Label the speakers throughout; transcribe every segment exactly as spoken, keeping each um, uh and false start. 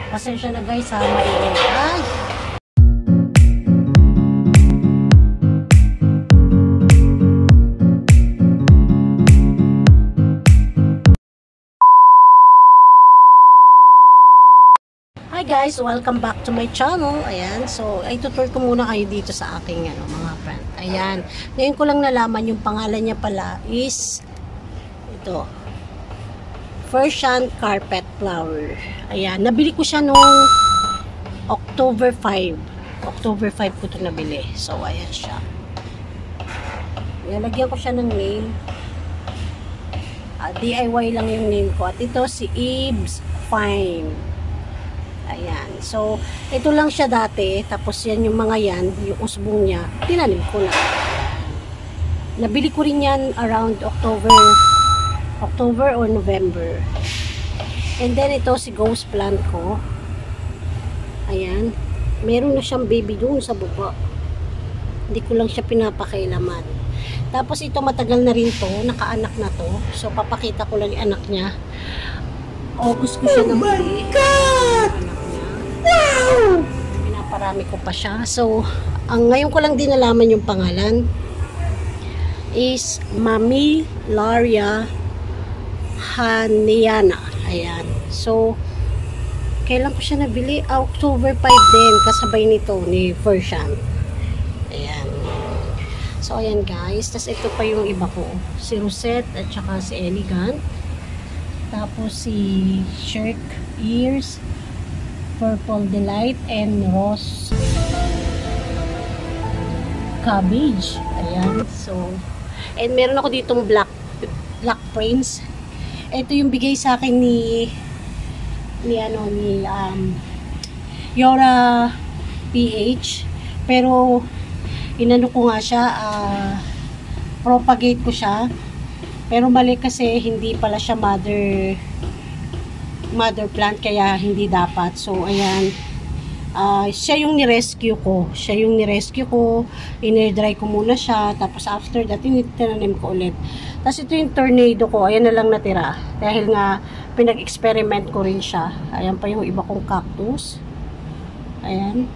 Speaker 1: Pasensya na guys ha, maingay. Ay! Hi guys, welcome back to my channel. Ayan, so i-tutor ko muna kayo dito sa aking ano, mga friend. Ayan, ngayon ko lang nalaman yung pangalan niya pala is ito, Persian carpet flower. Ayan, nabili ko siya noong October five. October five ko ito nabili. So ayan siya. Nilagyan ko siya ng name. Uh, D I Y lang yung name ko. At ito si S I B S Fine. Ayan. So, ito lang siya dati. Tapos yan yung mga yan, yung usbong niya, tinanim ko na. Nabili ko rin yan around October, October or November. And then, ito si ghost plant ko. Ayan. Meron na siyang baby doon sa baba. Hindi ko lang siya pinapakailaman. Tapos, ito matagal na rin to. Nakaanak na to. So, papakita ko lang yung anak niya. August ko siya oh my God! Wow! Pinaparami ko pa siya. So, ang ngayon ko lang din nalaman yung pangalan is Mami Laria Haniana. Ayan. So, kailan ko siya nabili? Ah, October five din. Kasabay nito ni Persian. Ayan. So, ayan guys. Tapos ito pa yung iba ko. Si Rosette at saka si Elegant. Tapos si Shirk Ears, Purple Delight, and Rose Cabbage. Ayan. So, and meron ako ditong black black prince. Ito yung bigay sa akin ni ni ano ni um Yora P H. Pero inano ko nga siya, uh, propagate ko siya. Pero mali kasi hindi pala siya mother mother plant, kaya hindi dapat. So ayan, uh, siya yung ni-rescue ko. Siya yung ni-rescue ko. In-air-dry ko muna siya. Tapos after that, tinanim ko ulit. Tapos ito yung tornado ko. Ayan na lang natira. Dahil nga, pinag-experiment ko rin siya. Ayan pa yung iba kong cactus. Ayan.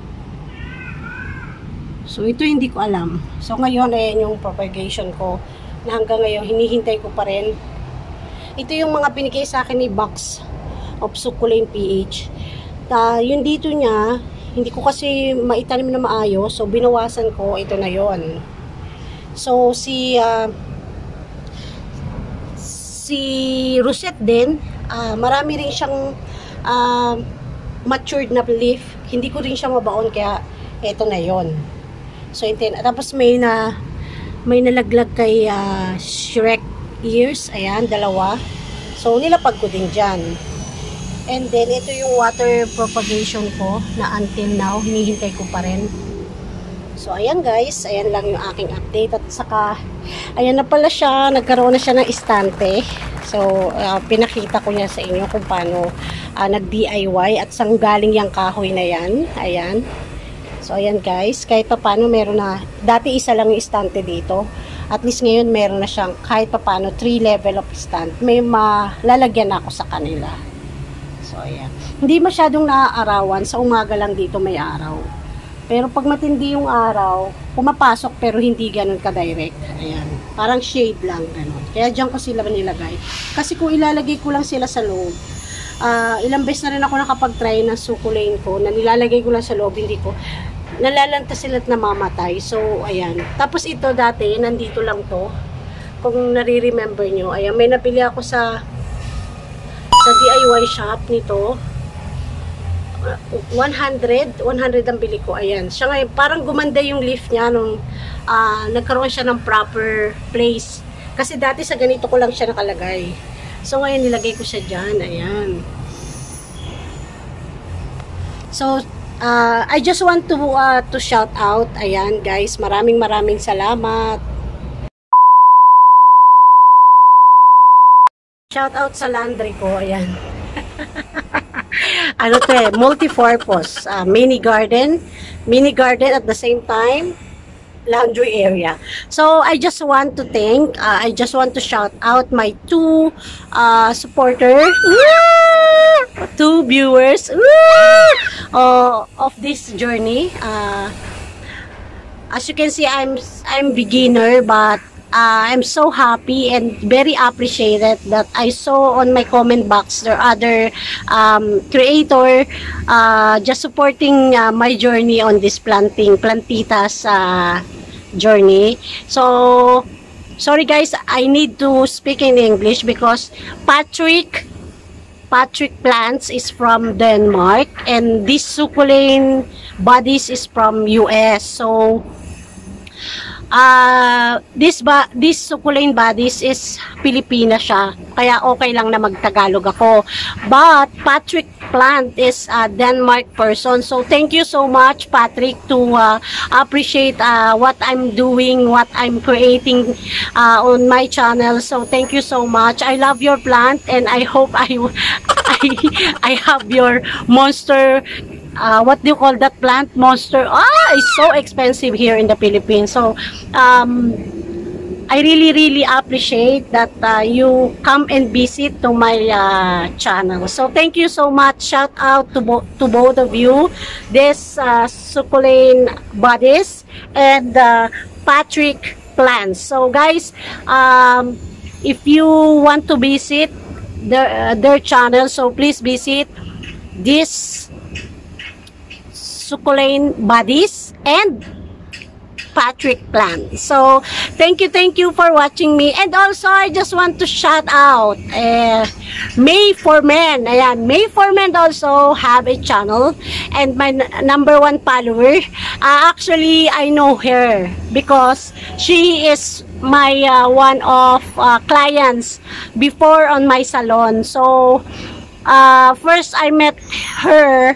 Speaker 1: So ito hindi ko alam. So ngayon, ayan yung propagation ko. Na hanggang ngayon, hinihintay ko pa rin. Ito yung mga binigay sa akin ni Box of Succulent P H. Ta, yung dito niya, hindi ko kasi maitanim na maayos. So, binawasan ko. Ito na yon. So, si uh, si Rosette din, uh, marami rin siyang uh, matured na leaf. Hindi ko rin siya mabaon, kaya ito na yon. So, ito, tapos may na may nalaglag kay uh, Shrek Ears. Ayan, dalawa. So, nilapag ko din dyan. And then, ito yung water propagation ko na until now, hinihintay ko pa rin. So, ayan guys. Ayan lang yung aking update. At saka, ayan na pala siya. Nagkaroon na siya ng istante. So, uh, pinakita ko niya sa inyo kung paano uh, nag-D I Y at sang galing yung kahoy na yan. Ayan. So, ayan guys, kahit pa paano meron na, dati isa lang yung istante dito. At least ngayon meron na siyang kahit pa paano three level of stand. May malalagyan na ako sa kanila. So, ayan. Hindi masyadong naaarawan. Sa umaga lang dito may araw. Pero pag matindi yung araw, pumapasok pero hindi ganun ka-direct. Ayan. Parang shade lang, ganun. Kaya dyan ko sila nilagay. Kasi kung ilalagay ko lang sila sa loob, uh, ilang beses na rin ako nakapag-try ng succulent ko, na nilalagay ko lang sa loob, hindi ko nalalanta sila at namamatay. So, ayan. Tapos ito dati, nandito lang to. Kung nare-remember nyo, ayan, may nabili ako sa sa D I Y shop nito. one hundred, one hundred ang bili ko. Ayan. Siya ngayon, parang gumanda yung leaf niya nung uh, nagkaroon siya ng proper place. Kasi dati sa ganito ko lang siya nakalagay. So, ngayon nilagay ko siya dyan. Ayan. So, Uh, I just want to uh, to shout out. Ayan guys, maraming maraming salamat. Shout out sa laundry ko. Ayan. Ano to eh, multi-purpose. Uh, mini garden. Mini garden at the same time. laundry area. So I just want to thank, uh, I just want to shout out my two uh, supporters, two viewers uh, of this journey. Uh, as you can see, I'm I'm beginner, but Uh, I'm so happy and very appreciated that I saw on my comment box there are other um, creator uh, just supporting uh, my journey on this planting, plantitas uh, journey. So, sorry guys, I need to speak in English because Patrick Patrick Plants is from Denmark and this succulent bodies is from U S. So, Uh, this ba this succulent bodies is Pilipina siya. Kaya okay lang na magtagalog ako. But Patrick Plant is a Denmark person. So thank you so much Patrick to uh, appreciate uh, what I'm doing, what I'm creating uh, on my channel. So thank you so much. I love your plant and I hope I I, I have your monster. Uh, what do you call that plant? Monster. Ah, it's so expensive here in the Philippines. So, um, I really, really appreciate that uh, you come and visit to my uh, channel. So, thank you so much. Shout out to, bo to both of you. This uh, succulent bodies and uh, Patrick Plants. So, guys, um, if you want to visit their, uh, their channel, so please visit this succulent bodies and Patrick Plant. So thank you thank you for watching me, and also I just want to shout out uh, May for Men. Ayan, May for Men also have a channel and my number one follower. Uh, actually I know her because she is my uh, one of uh, clients before on my salon. So uh, first I met her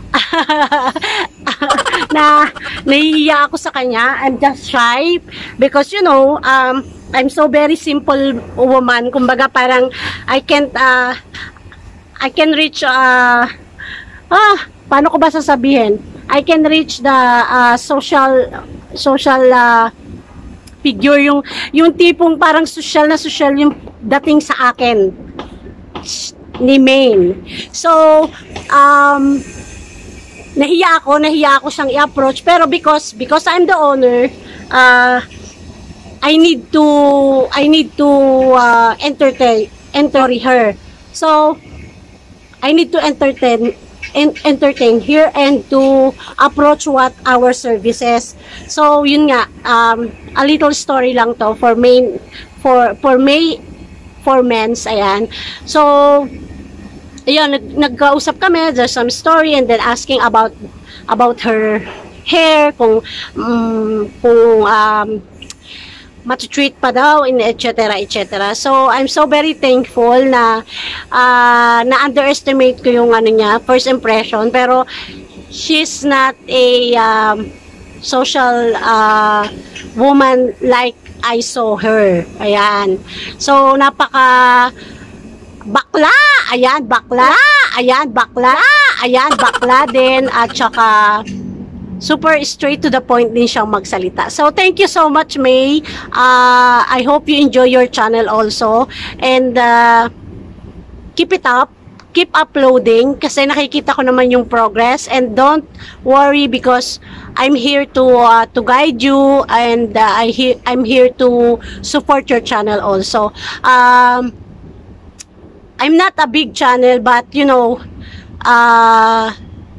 Speaker 1: na nahihiya ako sa kanya. I'm just shy because you know um, I'm so very simple woman. Kumbaga parang I can't uh, I can reach uh, ah, paano ko ba sasabihin? I can reach the uh, social social uh, figure, yung yung tipong parang social na social yung dating sa akin ni Maine. So um nahiya ako, nahiya ako siyang i-approach, pero because because I'm the owner, uh, I need to I need to uh, entertain entertain her. So I need to entertain en entertain here and to approach what our services. So yun nga, um, a little story lang to for main for for May for men's. Ayan. So ayun, nag nagkausap kami, there's some story, and then asking about about her hair, kung um, kung um, matutreat pa daw, in et cetera et cetera. So I'm so very thankful na uh, na-underestimate ko yung ano niya, first impression, pero she's not a um, social uh, woman like I saw her. Ayan. So napaka bakla, ayan, bakla, ayan, bakla, ayan, bakla din, at saka super straight to the point din siyang magsalita. So, thank you so much, May. Uh, I hope you enjoy your channel also. And, uh, keep it up. Keep uploading kasi nakikita ko naman yung progress. And don't worry because I'm here to uh, to guide you, and uh, I he I'm here to support your channel also. Um, I'm not a big channel, but you know, uh,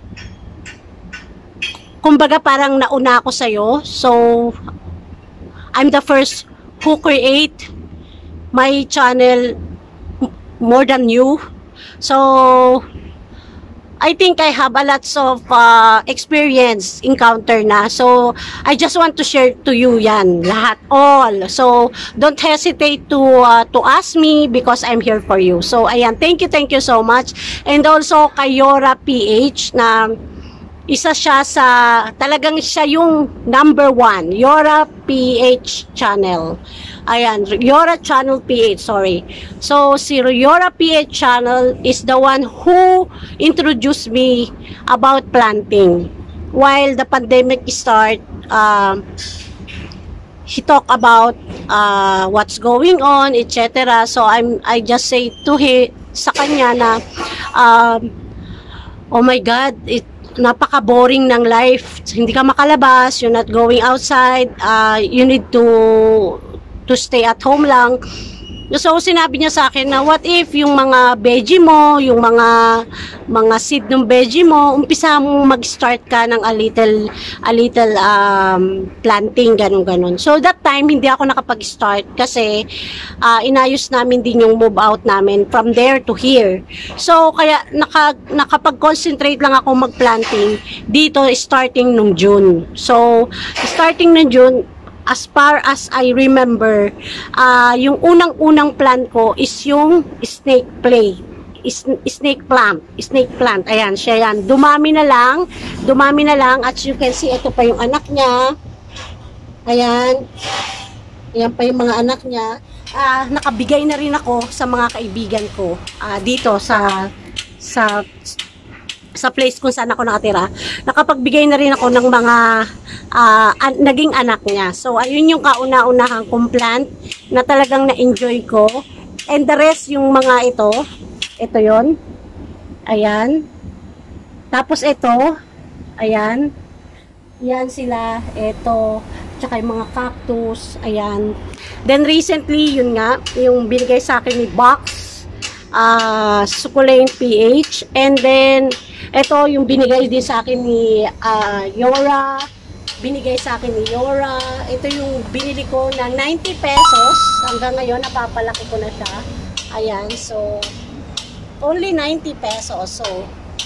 Speaker 1: kumbaga parang nauna ako sa'yo. So, I'm the first who create my channel more than you. So, I think I have a lots of uh, experience, encounter na. So, I just want to share to you yan, lahat, all. So, don't hesitate to uh, to ask me because I'm here for you. So, ayan, thank you, thank you so much. And also, kay Yora P H na isa siya sa, talagang siya yung number one, Yora P H channel. Ayan, Yora Channel P H, sorry. So, si Yora P H channel is the one who introduced me about planting. While the pandemic start, um, he talk about uh, what's going on, et cetera. So I'm I just say to he sa kanya na um, oh my God, it napaka-boring ng life. Hindi ka makalabas, you're not going outside, uh, you need to to stay at home lang. So sinabi niya sa akin na what if yung mga veggie mo, yung mga mga seed ng veggie mo, umpisa mo mag-start ka ng a little a little um, planting, ganun ganun. So that time hindi ako nakapag-start kasi uh, inayos namin din yung move out namin from there to here. So kaya naka, nakapag-concentrate lang ako mag-planting dito starting nung June. So starting ng June, as far as I remember, uh, yung unang-unang plant ko is yung snake play. Is, snake plant. Snake plant. Ayan, siya yan. Dumami na lang. Dumami na lang. At you can see, ito pa yung anak niya. Ayan. Ayan pa yung mga anak niya. Uh, nakabigay na rin ako sa mga kaibigan ko. Uh, dito sa sa sa place kung saan ako nakatira. Nakapagbigay na rin ako ng mga uh, an naging anak niya. So, ayun yung kauna-unahang kong plant na talagang na-enjoy ko. And the rest, yung mga ito, ito yon. Ayan. Tapos ito, ayan. Yan sila, ito, tsaka yung mga cactus, ayan. Then recently, yun nga, yung binigay sa akin ni Box, uh, succulent P H, and then ito yung binigay din sa akin ni uh, Yora, binigay sa akin ni Yora. Ito yung binili ko ng ninety pesos, hanggang ngayon napapalaki ko na siya. Ayan, so only ninety pesos. So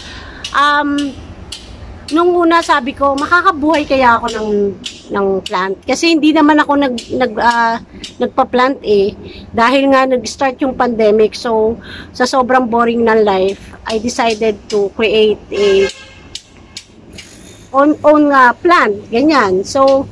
Speaker 1: um nung una sabi ko, makakabuhay kaya ako ng ng plant kasi hindi naman ako nag nag uh, nagpa-plant eh, dahil nga nag-start yung pandemic. So sa sobrang boring ng life, I decided to create a on own uh, plant, ganyan. So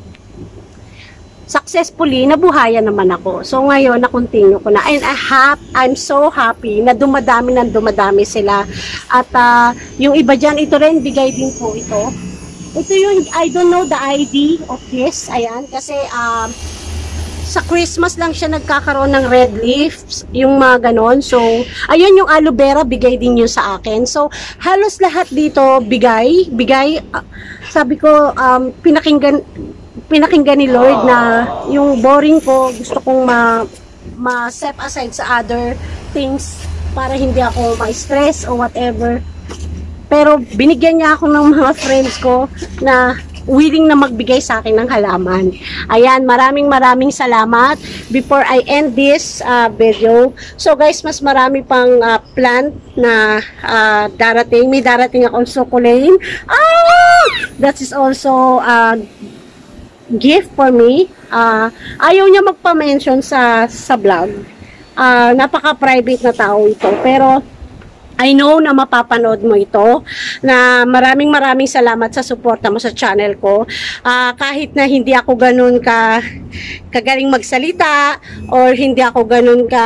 Speaker 1: successfully nabuhayan naman ako. So ngayon na-continue ko na, and I have, I'm so happy na dumadami ng dumadami sila. At uh, yung iba dyan, ito rin, bigay din po ito. Ito yung, I don't know the I D of this, ayan, kasi um, sa Christmas lang siya nagkakaroon ng red leaves, yung mga ganon. So, ayun yung aloe vera, bigay din yun sa akin. So, halos lahat dito, bigay, bigay, uh, sabi ko, um, pinakinggan, pinakinggan ni Lord na yung boring ko, gusto kong ma, ma-step aside sa other things para hindi ako ma-stress or whatever. Pero binigyan niya ako ng mga friends ko na willing na magbigay sa akin ng halaman. Ayan, maraming maraming salamat. Before I end this uh, video, so guys, mas marami pang uh, plant na uh, darating. May darating akong succulent. Ah! That is also a uh, gift for me. Uh, ayaw niya magpa-mention sa, sa vlog. Uh, napaka-private na tao ito. Pero I know na mapapanood mo ito, na maraming maraming salamat sa suporta mo sa channel ko. Uh, kahit na hindi ako ganun ka kagaling magsalita or hindi ako ganun ka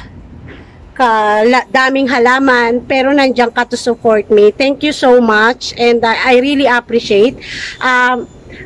Speaker 1: ka la, daming halaman, pero nandiyan ka to support me. Thank you so much, and uh, I really appreciate. Um,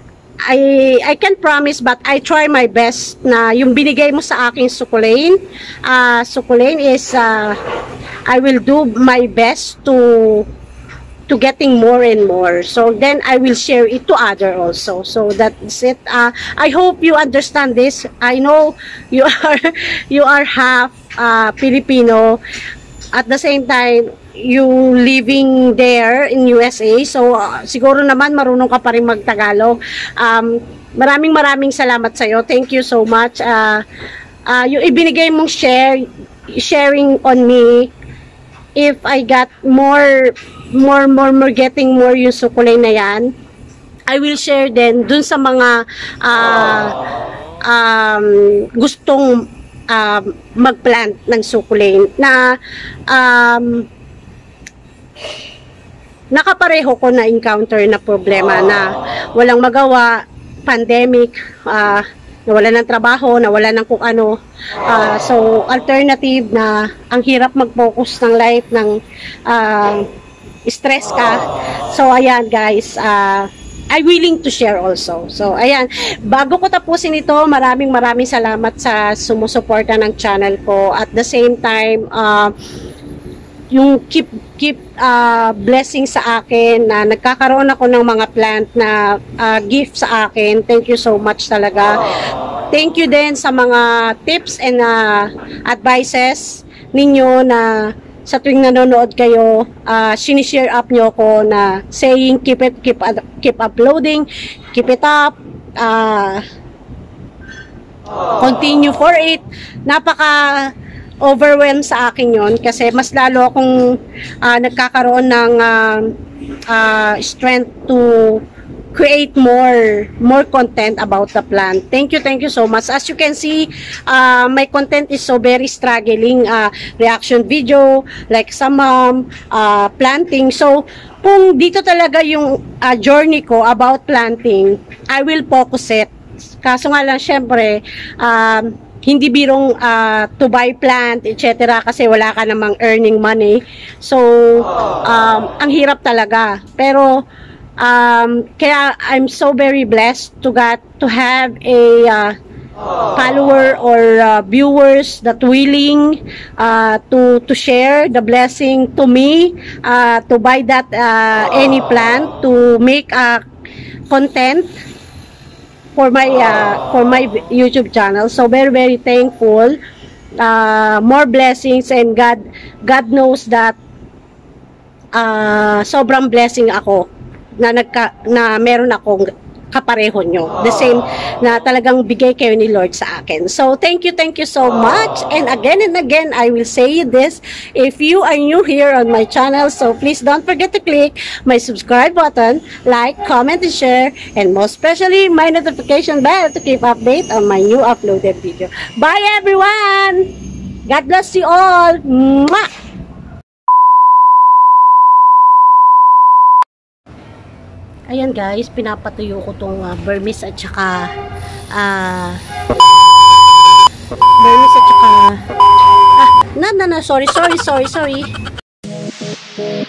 Speaker 1: I I can promise, but I try my best na yung binigay mo sa aking succulent, uh, succulent is uh, I will do my best to to getting more and more. So then I will share it to other also. So that's it. Uh, I hope you understand this. I know you are you are half uh, Filipino. At the same time, you living there in U S A. So uh, siguro naman marunong ka pa rin mag-Tagalog. Um, maraming maraming salamat sa iyo. Thank you so much. Uh, uh, yung ibinigay mong share, sharing on me. If I got more, more, more, more, getting more yung sukulay na yan, I will share din dun sa mga uh, um, gustong uh, mag-plant ng sukulay na um, nakapareho ko na encounter na problema na walang magawa, pandemic, uh, nawala ng trabaho, nawala ng kung ano. Uh, so, alternative na ang hirap mag-focus ng life ng uh, stress ka. So, ayan guys, uh, I willing to share also. So, ayan. Bago ko tapusin ito, maraming maraming salamat sa sumusuporta ng channel ko. At the same time, uh, yung keep keep uh, blessing sa akin na nagkakaroon ako ng mga plant na uh, gift sa akin. Thank you so much talaga. Thank you din sa mga tips and uh, advices ninyo na sa tuwing nanonood kayo, uh, sinishare up nyo ko na saying keep it, keep, keep uploading, keep it up, uh, continue for it. Napaka overwhelmed sa akin yon kasi mas lalo akong uh, nagkakaroon ng uh, uh, strength to create more more content about the plant. Thank you, thank you so much. As you can see, uh, my content is so very struggling. Uh, reaction video, like some um, uh, planting. So, kung dito talaga yung uh, journey ko about planting, I will focus it. Kaso nga lang, syempre, um, hindi birong uh, to buy plant, et cetera kasi wala ka namang earning money. So, um, ang hirap talaga. Pero, um, kaya I'm so very blessed to get to have a uh, follower or uh, viewers that willing uh, to to share the blessing to me, uh, to buy that uh, any plant, to make a uh, content for my uh, for my YouTube channel. So very very thankful. Uh, more blessings, and God God knows that uh, sobrang blessing ako na nagka, na meron akong kapareho nyo. The same na talagang bigay kayo ni Lord sa akin. So, thank you, thank you so much. And again and again, I will say this. If you are new here on my channel, so please don't forget to click my subscribe button, like, comment, and share, and most especially my notification bell to keep update on my new uploaded video. Bye, everyone! God bless you all! Mwah! Ayan guys, pinapatuyo ko tong uh, Burmese at saka uh, Burmese at saka ah, na na na, sorry, sorry, sorry, sorry.